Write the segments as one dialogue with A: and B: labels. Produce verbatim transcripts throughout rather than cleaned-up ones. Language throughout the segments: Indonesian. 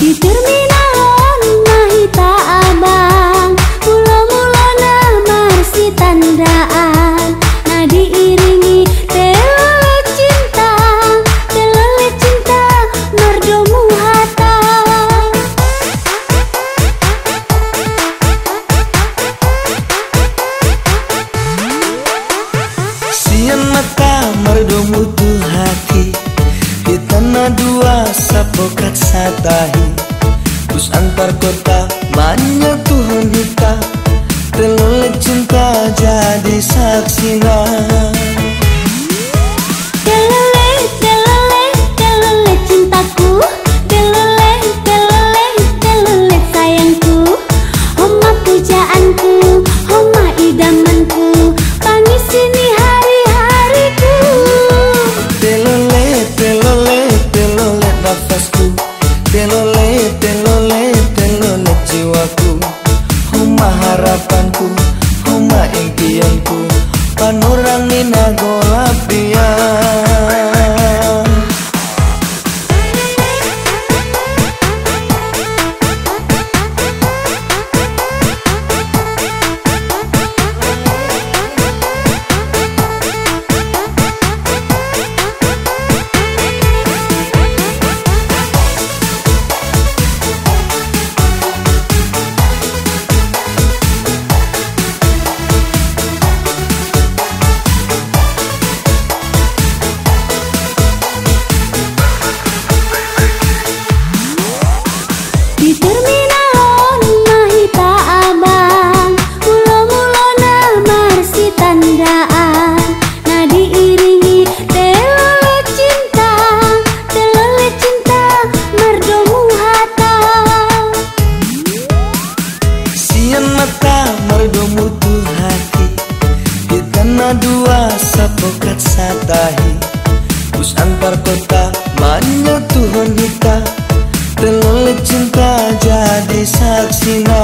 A: Di terminal mahita abang, mula-mulana marsi tandaan. Nah diiringi telele cinta, telele cinta merdomu hata.
B: Sian mata merdomu tuh hati, di tanah dua sapokat satahi. Terus antar kota banyak Tuhan kita, telele cinta jadi saksina.
A: Telele, telele, telele cintaku, telele, telele, telele sayangku, homa pujaanku, homa idamanku, pangisini hari-hariku.
B: Telele, telele, telele nafasku, telele, telele, telele jiwaku, homa harapanku, homa impianku, panorangin agolapia.
A: Di terminal mahita abang, mula-mulana marsi tandaan. Nah diiringi telele cinta, telele cinta merdomu hata.
B: Sian mata merdomu tuh hati, di tanah dua sapokat satahi. Terus antar kota banyak Tuhan kita, telele cinta jadi saksina.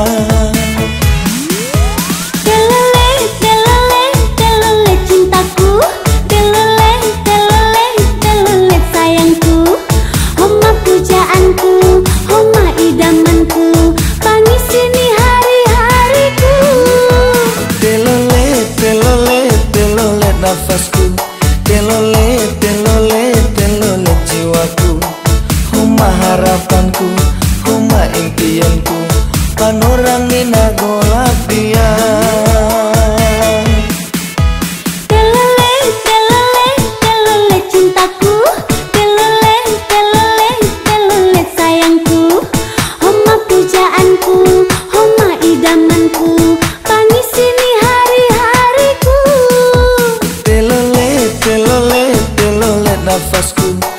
A: Telele, telele, telele cintaku, telele, telele, telele sayangku, homa pujaanku, homa idamanku, pangisini hari-hariku.
B: Telele, telele, telele nafasku, telele, telele, telele jiwaku, homa harapanku, homa impianku, panorangin agolapia.
A: Telele, telele, telele cintaku, telele, telele, telele sayangku, homa pujaanku, homa idamanku, pangisini hari-hariku.
B: Telele, telele, telele nafasku,